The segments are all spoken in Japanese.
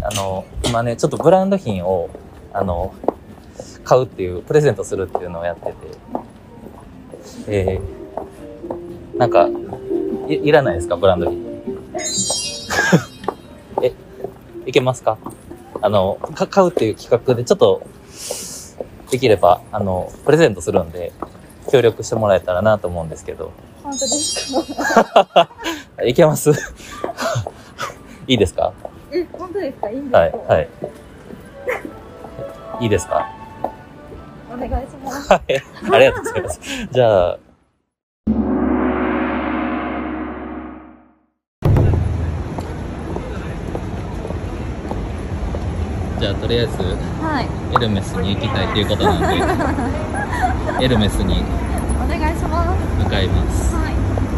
今ね、ちょっとブランド品を、買うっていう、プレゼントするっていうのをやってて、なんか、いらないですか、ブランド品。いけますか？買うっていう企画で、ちょっと、できれば、プレゼントするんで、協力してもらえたらなと思うんですけど。 本当ですか？ いけます？いいですか？ 本当ですか？いいんですか？ はい、はい。いいですか？ お願いします。 はい、ありがとうございます。じゃあ、とりあえず、 はい。 エルメスに行きたいということなんで、エルメスにお願いします。 向かいます。 はい。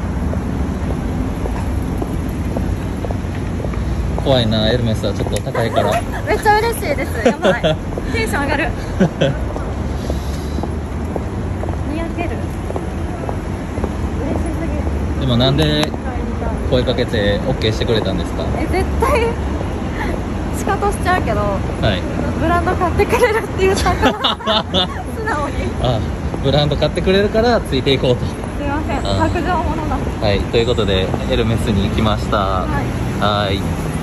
怖いな、エルメスはちょっと高いから。 めっちゃ嬉しいです。やばい。テンション上がる。にやける。嬉しすぎる。 でもなんで声かけて OK してくれたんですか？ 絶対仕方しちゃうけど、 はい。 ブランド買ってくれるって言ったから素直に。 あ、ブランド買ってくれるからついていこうと。 すいません、 あ白状者だ。 はい、ということでエルメスに来ました。 はい。 はい。